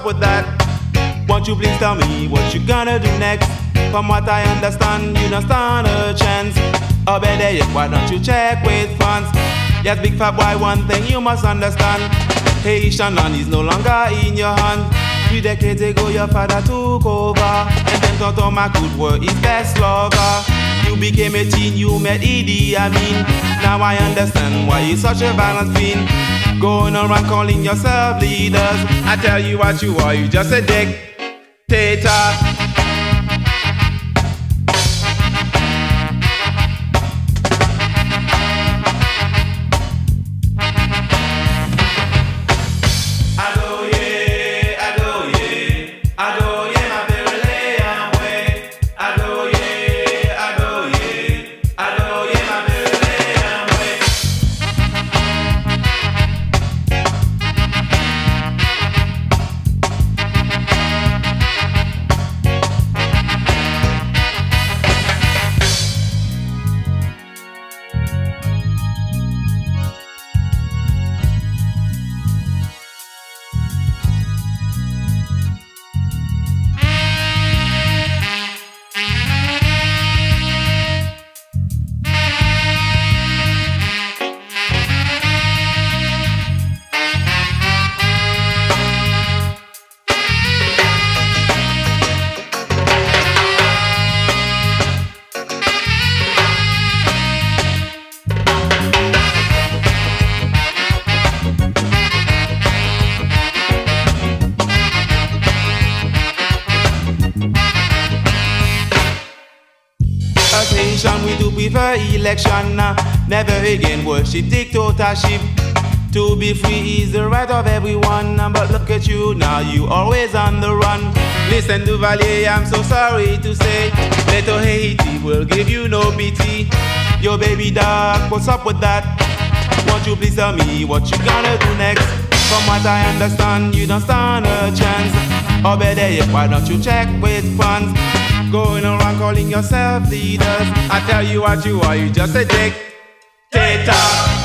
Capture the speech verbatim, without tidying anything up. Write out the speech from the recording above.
with that? Won't you please tell me what you gonna do next? From what I understand, you don't stand a chance. Or better yet, why don't you check with France? Yes, big fat boy, one thing you must understand: Haitian land is no longer in your hand. Three decades ago your father took over, and then Tonton Macoute were his best lover. You became a teen, you met Idi Amin. Now I understand why you're such a violent fiend, going around calling yourself leaders. I tell you what you are, you just a dictator. As Haitian, we do prefer election. Never again worship dictatorship. To be free is the right of everyone. But look at you now, you always on the run. Listen, Duvalier, I'm so sorry to say, little Haiti will give you no pity. Yo, baby dog, what's up with that? Won't you please tell me what you gonna do next? From what I understand, you don't stand a chance. Or better yet, why don't you check with France? Going around calling yourself leaders. I tell you what you are, you just a dictator.